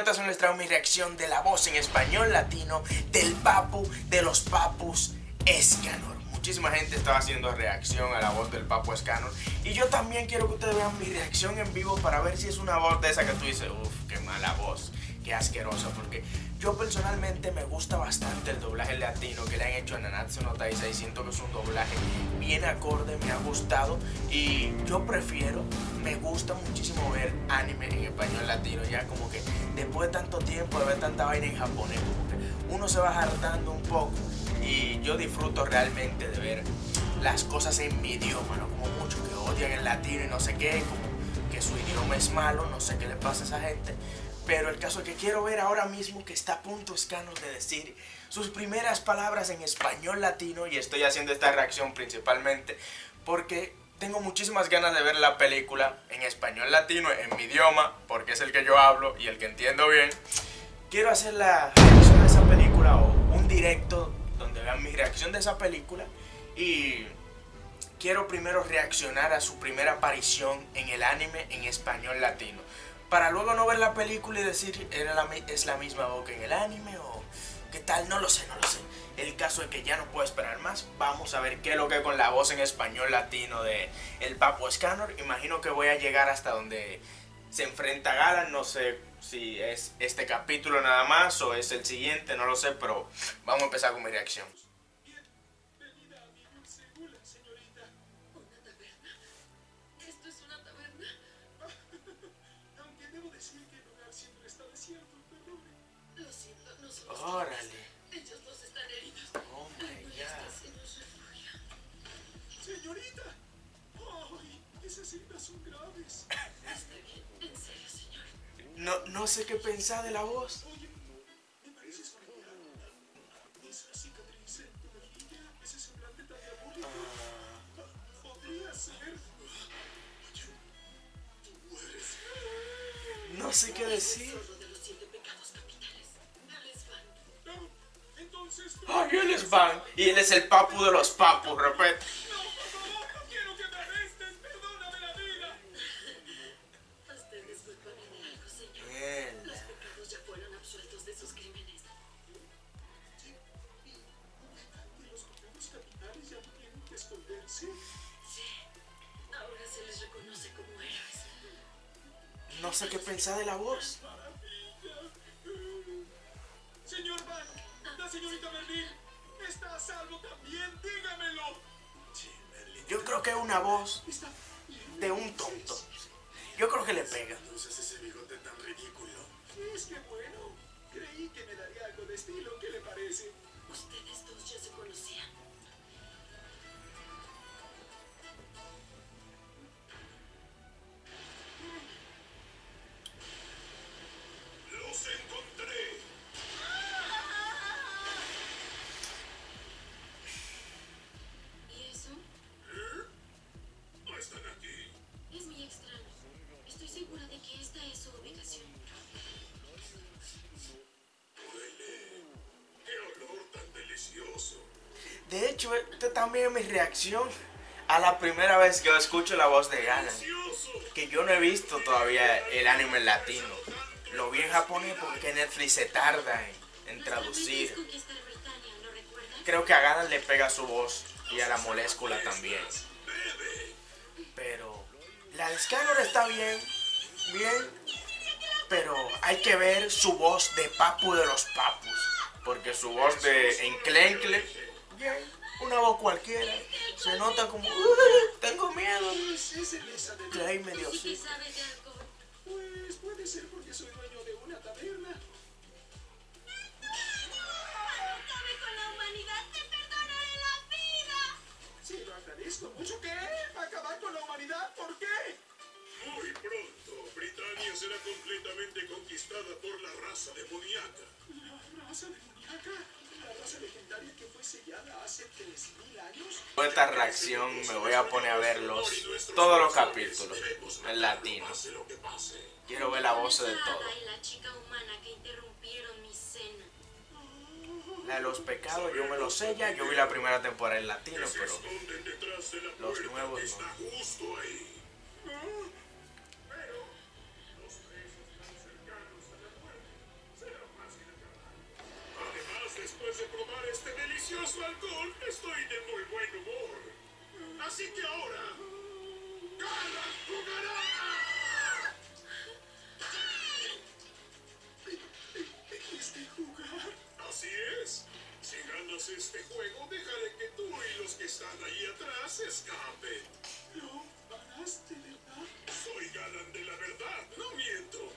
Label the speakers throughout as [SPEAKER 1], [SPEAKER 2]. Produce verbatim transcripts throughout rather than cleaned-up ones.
[SPEAKER 1] ocasión les traigo mi reacción de la voz en español latino del Papu de los Papus Escanor. Muchísima gente estaba haciendo reacción a la voz del Papu Escanor y yo también quiero que ustedes vean mi reacción en vivo para ver si es una voz de esa que tú dices, uff, qué mala voz, qué asquerosa, porque yo personalmente me gusta bastante el doblaje latino que le han hecho a Nanatsu no Taizai. Siento que es un doblaje bien acorde, me ha gustado y yo prefiero, me gusta muchísimo ver anime en español latino, ya como que después de tanto tiempo de ver tanta vaina en japonés, como que uno se va hartando un poco y yo disfruto realmente de ver las cosas en mi idioma, ¿no? Como muchos que odian el latino y no sé qué, como que su idioma es malo, no sé qué le pasa a esa gente. Pero el caso es que quiero ver ahora mismo que está a punto Escanor de decir sus primeras palabras en español latino. Y estoy haciendo esta reacción principalmente porque tengo muchísimas ganas de ver la película en español latino, en mi idioma, porque es el que yo hablo y el que entiendo bien. Quiero hacer la reacción de esa película o un directo donde vean mi reacción de esa película. Y quiero primero reaccionar a su primera aparición en el anime en español latino, para luego no ver la película y decir, ¿era la, ¿es la misma voz que en el anime o qué tal? No lo sé, no lo sé. El caso es que ya no puedo esperar más. Vamos a ver qué es lo que es con la voz en español latino de el Papu Escanor. Imagino que voy a llegar hasta donde se enfrenta a Galan. No sé si es este capítulo nada más o es el siguiente, no lo sé, pero vamos a empezar con mi reacción. Órale.
[SPEAKER 2] Ellos dos están heridos.
[SPEAKER 1] Oh my God.
[SPEAKER 2] Señorita. Ay, esas heridas son graves. Está bien, en serio, señor.
[SPEAKER 1] No, no sé qué pensar de la voz.
[SPEAKER 2] Oye, me pareces familiar. Esa cicatriz en tu mejilla, ese semblante tan diabólico.
[SPEAKER 1] Uh...
[SPEAKER 2] Podría ser. Tú eres.
[SPEAKER 1] No sé qué decir. Ay, él es Van y él es el Papu de los Papus, repete.
[SPEAKER 2] No, por favor, no quiero que me arrestes. Perdóname la vida. Usted es culpable de algo, señor.
[SPEAKER 1] Bien.
[SPEAKER 2] Los pecados ya fueron absueltos de sus crímenes. Sí. ¿Y los pecados capitales ya no tienen que esconderse? Sí. Ahora se les reconoce como héroes.
[SPEAKER 1] No sé qué pensar de la voz.
[SPEAKER 2] Señor Van, la señorita Merlin está a salvo también, dígamelo. Sí, Merlin.
[SPEAKER 1] Yo creo que es una voz de un tonto. Yo creo que le pega.
[SPEAKER 2] Entonces ese bigote tan ridículo. Es que bueno, creí que me daría algo de estilo, ¿qué le parece? Ustedes dos ya se conocían. Los encontré.
[SPEAKER 3] ¿Y eso?
[SPEAKER 2] ¿Eh? No están aquí.
[SPEAKER 3] Es muy extraño. Estoy segura de que esta es su ubicación.
[SPEAKER 2] Huele. ¡Qué olor tan delicioso!
[SPEAKER 1] De hecho, esta también es mi reacción a la primera vez que yo escucho la voz de Galan.
[SPEAKER 2] ¡Delicioso!
[SPEAKER 1] Que yo no he visto todavía el anime en latino. Lo vi en japonés porque Netflix se tarda en, en traducir.
[SPEAKER 3] Conquistar Britania, ¿lo recuerdas?
[SPEAKER 1] Creo que a Galan le pega su voz y a la molécula también.
[SPEAKER 2] Bebe.
[SPEAKER 1] Pero la de Escanor está bien, bien. Pero hay que ver su voz de Papu de los Papus. Porque su voz de Enclencle, bien, una voz cualquiera. Se nota como, "Uh, tengo miedo".
[SPEAKER 2] Es cerveza de...
[SPEAKER 1] Que ahí medio
[SPEAKER 3] ¿Y qué
[SPEAKER 1] sí.
[SPEAKER 3] sabe de alcohol?
[SPEAKER 2] Pues puede ser porque soy dueño de una taberna.
[SPEAKER 3] ¡Acabe con la humanidad! ¡Te perdonaré la vida!
[SPEAKER 2] Sí, lo agradezco mucho. ¿Qué? ¿Acabar con la humanidad? ¿Por qué? Muy pronto, Britania será completamente conquistada por la raza demoníaca. ¿La raza demoníaca? ¿La raza legendaria que fue sellada hace tres mil años?
[SPEAKER 1] Con esta reacción me voy a poner a verlos todos los capítulos en latino. Quiero ver la voz de todo.
[SPEAKER 3] Y la chica humana que interrumpieron mi cena.
[SPEAKER 1] La de los pecados yo me lo sé ya. Yo vi la primera temporada en latino, pero los nuevos no.
[SPEAKER 2] Justo ahí. después de probar este delicioso alcohol, estoy de muy buen humor. Así que ahora, ¡Galan jugará! ¿Este jugar? Así es. Si ganas este juego, dejaré que tú y los que están ahí atrás escapen. ¿Lo harás de verdad? Soy Galan de la verdad, no miento.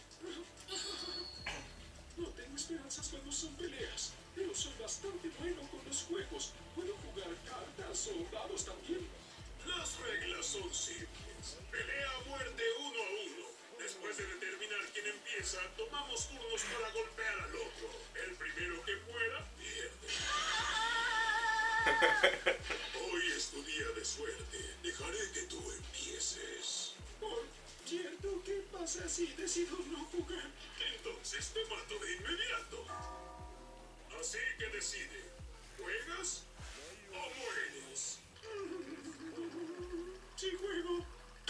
[SPEAKER 2] No tengo esperanzas cuando son peleas, pero soy bastante bueno con los juegos. Puedo jugar cartas o dados también. Las reglas son simples. Pelea a muerte uno a uno. Después de determinar quién empieza, tomamos turnos para golpear al otro. El primero que muera, pierde. Hoy es tu día de suerte. Dejaré que tú empieces. Por cierto, ¿qué pasa si decido no jugar? Entonces te mato de inmediato. Así que decide. ¿Juegas o mueres? Sí juego.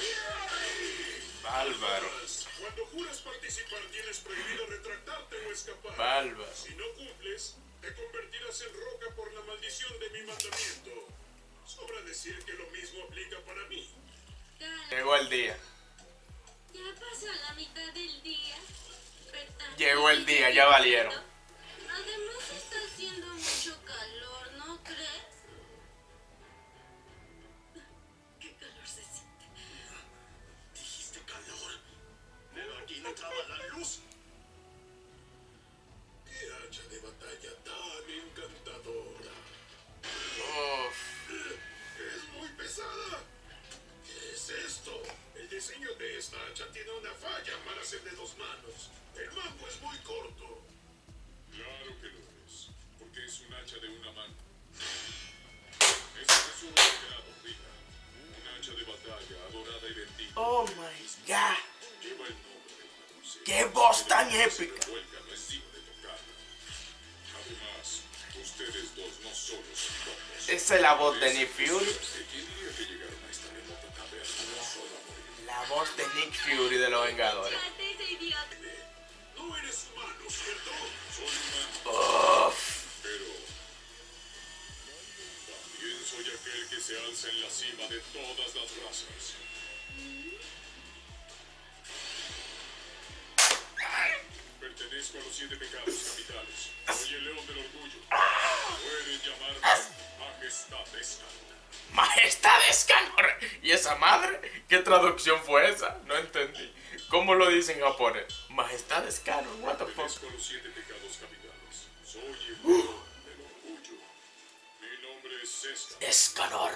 [SPEAKER 1] Bárbaro.
[SPEAKER 2] Cuando juras participar, tienes prohibido retractarte o escapar.
[SPEAKER 1] Bárbaro.
[SPEAKER 2] Si no cumples, te convertirás en roca por la maldición de mi mandamiento. Sobra decir que lo mismo aplica para mí.
[SPEAKER 1] Llegó el día.
[SPEAKER 3] Ya pasó la mitad del día. Bertán,
[SPEAKER 1] Llegó el día, ya valieron.
[SPEAKER 3] Además está haciendo mucho calor, ¿no crees? Qué calor se siente.
[SPEAKER 2] ¿Dijiste calor? Aquí no traba la luz. Qué hacha de batalla tan encantadora.
[SPEAKER 1] Uf.
[SPEAKER 2] Es muy pesada. ¿Qué es esto? El diseño de esta hacha tiene una falla para ser de dos manos. El mango es muy corto. Claro que lo es, porque es un hacha de una mano. Eso es un legado, Rita. Un hacha de batalla adorada y bendita.
[SPEAKER 1] Oh my god.
[SPEAKER 2] Lleva el nombre de una doncella.
[SPEAKER 1] ¡Qué voz tan épica!
[SPEAKER 2] Además, ustedes dos no solo son locos.
[SPEAKER 1] Esa es la voz de Nick Fury.
[SPEAKER 2] ¿Quién diría que llegaron a esta remota taberna no solo a morir?
[SPEAKER 1] La voz de Nick Fury de los Vengadores.
[SPEAKER 3] Cállate, ese idiota.
[SPEAKER 2] No eres humano, ¿cierto? Soy humano.
[SPEAKER 1] Uf.
[SPEAKER 2] Pero también soy aquel que se alza en la cima de todas las razas. Pertenezco a los siete pecados capitales. Soy el león del orgullo. Pueden llamarme Majestad Escanor.
[SPEAKER 1] Majestad Escanor. ¿Y esa madre? ¿Qué traducción fue esa? No entendí. ¿Cómo lo dicen en japonés? Majestad Escanor. What the fuck?
[SPEAKER 2] Pertenezco a los siete pecados capitales. Soy el león del orgullo. Mi nombre es Escanor.
[SPEAKER 1] Escanor.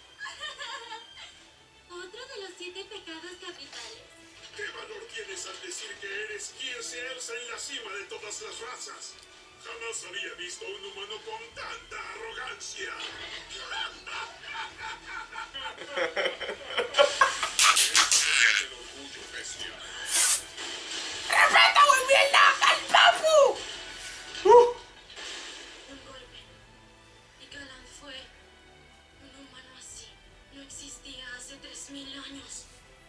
[SPEAKER 3] Otro de los siete pecados capitales.
[SPEAKER 2] ¿Qué valor tienes al decir que eres quien se alza en la cima de todas las razas? Jamás había visto a un humano con tanta arrogancia. Es el orgullo, bestia.
[SPEAKER 1] ¡Respeta muy bien la al papu! Uh.
[SPEAKER 3] Un golpe. Y Galan fue un humano así. No existía hace tres mil años.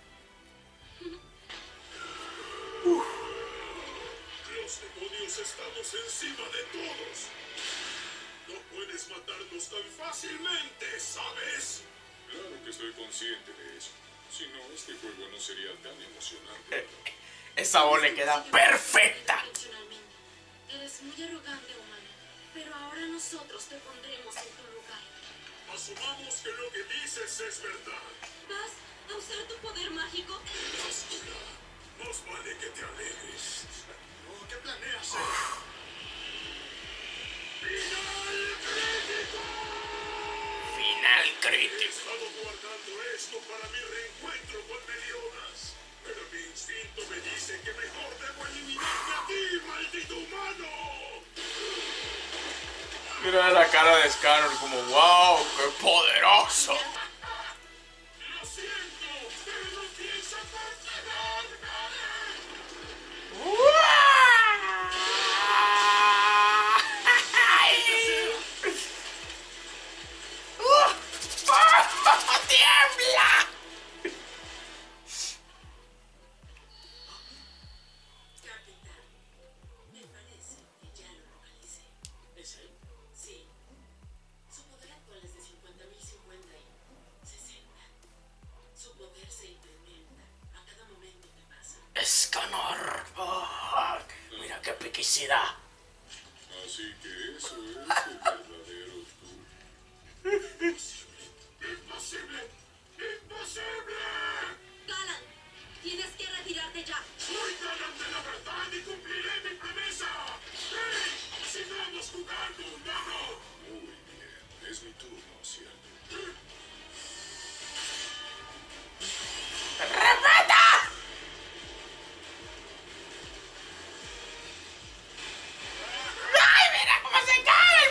[SPEAKER 2] Los demonios estamos encima de todos. No puedes matarnos tan fácilmente, ¿sabes? Claro que estoy consciente de eso. Si no, este juego no sería tan emocionante.
[SPEAKER 1] Esa voz le queda perfecta.
[SPEAKER 3] Eres muy arrogante, humano. Pero ahora nosotros te pondremos en tu lugar.
[SPEAKER 2] Asumamos que lo que dices es verdad.
[SPEAKER 3] ¿Vas a usar tu poder mágico?
[SPEAKER 2] Lástima. Más vale que te alegres. Oh, ¿qué planeas hacer? ¡Final crítico!
[SPEAKER 1] Final
[SPEAKER 2] He
[SPEAKER 1] crítico.
[SPEAKER 2] estado guardando esto para mi reencuentro con Meliodas. Pero mi instinto me dice que mejor debo eliminarte a ti, maldito humano.
[SPEAKER 1] Mira la cara de Escanor como wow, qué poderoso.
[SPEAKER 2] Lo siento, pero no piensa perseverarme.
[SPEAKER 1] ¡Tiembla!
[SPEAKER 3] Capitán, me parece que ya lo localicé.
[SPEAKER 2] ¿Es él?
[SPEAKER 1] epicidad.
[SPEAKER 2] Así que eso es el verdadero tú. Imposible, imposible, imposible.
[SPEAKER 3] Galan, tienes que retirarte ya.
[SPEAKER 2] Soy Galan de la verdad y cumpliré mi promesa. ¡Hey! ¡Sigamos jugando, humano! Muy bien, es mi turno, ¿cierto?
[SPEAKER 1] ¡Respeta! ¡Ay, mira cómo se cae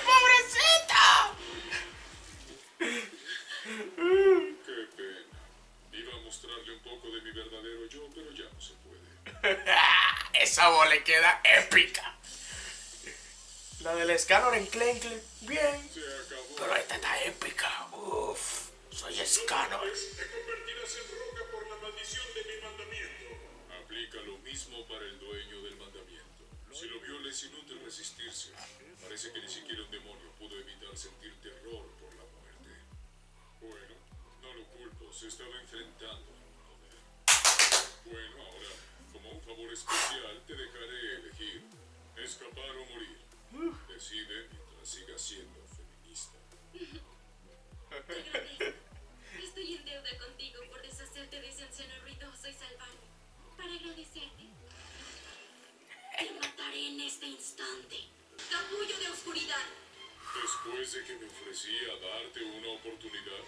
[SPEAKER 1] el pobrecito!
[SPEAKER 2] Qué pena. Iba a mostrarle un poco de mi verdadero yo, pero ya no se puede.
[SPEAKER 1] Esa voz le queda épica. La del Scanner en Clenkle, bien.
[SPEAKER 2] Se acabó.
[SPEAKER 1] Pero esta está épica. Uf, soy Scanner.
[SPEAKER 2] Te convertirás en roca por la maldición de mi mandamiento. Aplica lo mismo para el dueño del mandamiento. Si lo viola es inútil resistirse. Parece que ni siquiera un demonio pudo evitar sentir terror por la muerte. Bueno, no lo culpo, se estaba enfrentando a un poder. Bueno, ahora, como un favor especial, te dejaré elegir. Escapar o morir. Decide mientras sigas siendo feminista.
[SPEAKER 3] Te agradezco. Estoy en deuda contigo por deshacerte de ese anciano ruidoso y salvaje. Para agradecerte, te mataré en este instante. Capullo de oscuridad.
[SPEAKER 2] Después de que me ofrecí a darte una oportunidad,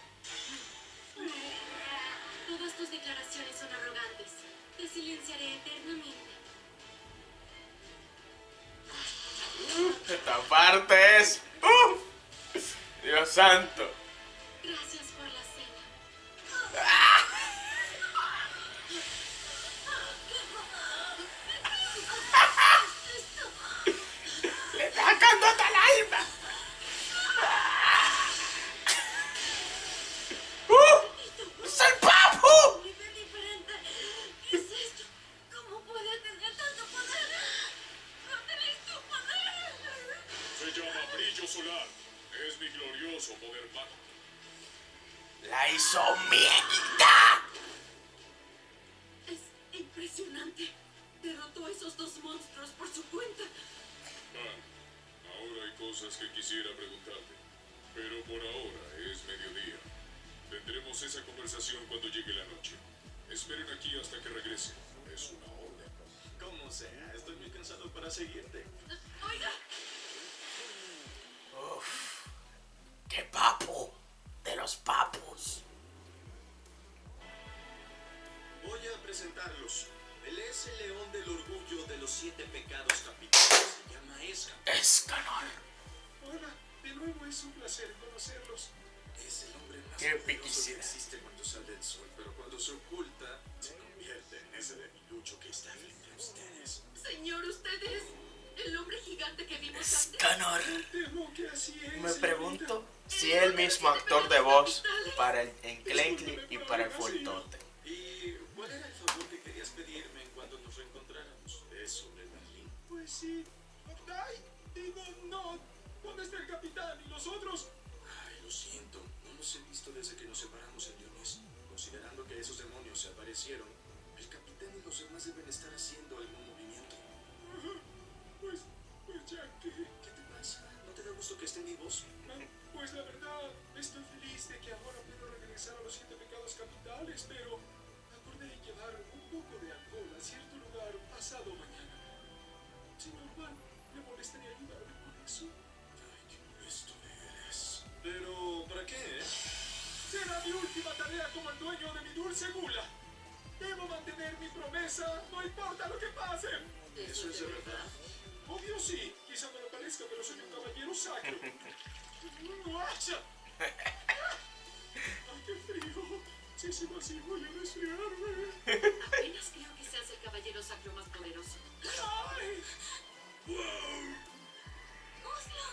[SPEAKER 3] Todas tus declaraciones son arrogantes. Te silenciaré eternamente.
[SPEAKER 1] Esta parte es... ¡Uh! Dios santo.
[SPEAKER 3] Gracias por la cena.
[SPEAKER 1] Le está sacando hasta el alma. ¡Uh! ¡Es el papu!
[SPEAKER 3] Qué diferente. ¿Qué es esto? ¿Cómo puede tener tanto poder? No tenéis tu poder.
[SPEAKER 2] se llama brillo solar. Es mi glorioso poder mágico.
[SPEAKER 1] La hizo mierda.
[SPEAKER 3] Es impresionante. Derrotó a esos dos monstruos por su cuenta.
[SPEAKER 2] Ah, ahora hay cosas que quisiera preguntarte. Pero por ahora es mediodía. Tendremos esa conversación cuando llegue la noche. Esperen aquí hasta que regrese. Es una orden.
[SPEAKER 4] Como sea, estoy muy cansado para seguirte.
[SPEAKER 3] Oiga.
[SPEAKER 1] Uf. ¡Qué papu! De los papus.
[SPEAKER 4] Voy a presentarlos. Él es el león del orgullo de los siete pecados capitales. Se llama Escanor.
[SPEAKER 1] Escanor.
[SPEAKER 4] Hola, de nuevo es un placer conocerlos. Es el hombre más
[SPEAKER 1] Qué
[SPEAKER 4] poderoso que
[SPEAKER 1] epicidad.
[SPEAKER 4] existe cuando sale el sol, pero cuando se oculta, se convierte en ese debilucho que está frente a ustedes.
[SPEAKER 3] Señor, usted es el hombre gigante que vimos antes.
[SPEAKER 1] Escanor.
[SPEAKER 4] Temo que así es.
[SPEAKER 1] Me
[SPEAKER 4] señorita.
[SPEAKER 1] pregunto si es el mismo actor de voz para el Enclencli y para el Fuertote.
[SPEAKER 4] ¿Y cuál era el favor que querías pedirme en cuanto nos reencontráramos? ¿Es sobre Berlín? Pues sí. Ay, digo, no. ¿Dónde está el capitán y los otros? Ay, lo siento. No los he visto desde que nos separamos en Dionís. Considerando que esos demonios se aparecieron, el capitán y los demás deben estar haciendo algún movimiento. Pues, pues ya que... ¿Qué te pasa? ¿No te da gusto que estén vivos? Pues la verdad, estoy feliz de que ahora puedo regresar a los siete pecados capitales, pero acordé en llevar un poco de alcohol a cierto lugar pasado mañana. Señor Juan, ¿me molestaría ayudarme con eso? Ay, qué molesto eres. Pero, ¿para qué? Será mi última tarea como el dueño de mi dulce gula. Debo mantener mi promesa, no importa lo que pase. ¿Eso es de verdad? Obvio sí, quizá no lo parezca, pero soy un caballero sacro. ¡Ay, qué frío! Si sigo así voy a resfriarme.
[SPEAKER 3] Apenas creo que seas el caballero sacro más poderoso.
[SPEAKER 4] ¡Ay! ¡Wow!
[SPEAKER 3] ¡Oslo!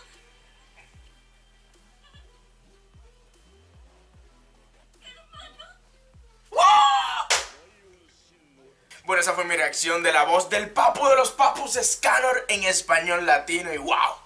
[SPEAKER 1] Bueno, esa fue mi reacción de la voz del papu de los papus, Escanor en español latino. Y wow,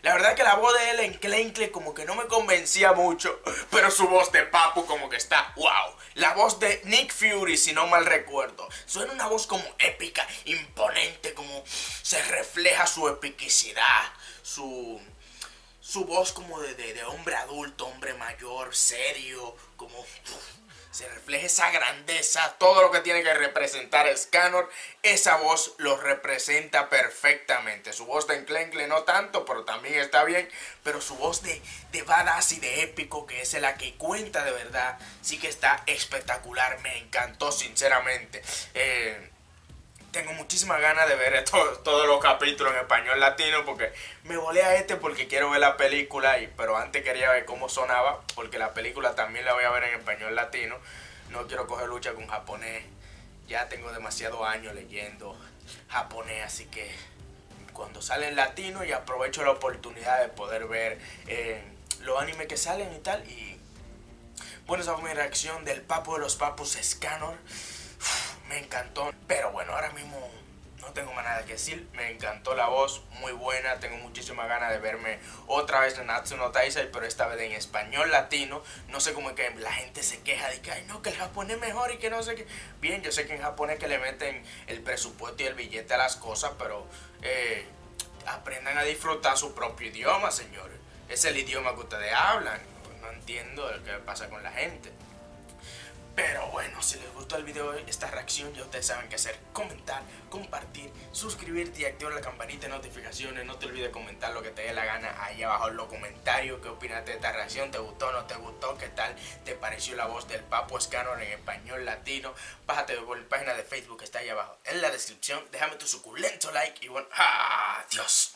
[SPEAKER 1] La verdad que la voz de él en Clenkle como que no me convencía mucho, pero su voz de Papu como que está wow. La voz de Nick Fury, si no mal recuerdo, suena una voz como épica, imponente, como se refleja su epicidad, su... Su voz como de, de, de hombre adulto, hombre mayor, serio, como uf, se refleja esa grandeza, todo lo que tiene que representar Escanor, esa voz lo representa perfectamente. Su voz de enclencle no tanto, pero también está bien, pero su voz de, de badass y de épico, que es la que cuenta de verdad, sí que está espectacular, me encantó sinceramente. Eh... Tengo muchísimas ganas de ver todos todo los capítulos en español latino porque me volé a este porque quiero ver la película, y, pero antes quería ver cómo sonaba porque la película también la voy a ver en español latino. No quiero coger lucha con japonés, ya tengo demasiados años leyendo japonés, así que cuando sale en latino y aprovecho la oportunidad de poder ver eh, los animes que salen y tal. Y bueno, esa fue mi reacción del Papu de los Papus Escanor. Me encantó, pero bueno, ahora mismo no tengo más nada que decir. Me encantó la voz, muy buena. Tengo muchísimas ganas de verme otra vez en Natsu no Taizai, pero esta vez en español latino. No sé cómo es que la gente se queja de que ay no, que el japonés es mejor y que no sé qué. Bien, yo sé que en japonés que le meten el presupuesto y el billete a las cosas, pero eh, aprendan a disfrutar su propio idioma, señores. Es el idioma que ustedes hablan. No entiendo lo que pasa con la gente. Pero bueno, si les gustó el video, esta reacción, ya ustedes saben qué hacer. Comentar, compartir, suscribirte y activar la campanita de notificaciones. No te olvides comentar lo que te dé la gana ahí abajo en los comentarios. ¿Qué opinaste de esta reacción? ¿Te gustó o no te gustó? ¿Qué tal te pareció la voz del Papu Escanor en español latino? Bájate por la página de Facebook que está ahí abajo en la descripción. Déjame tu suculento like y bueno, ¡adiós!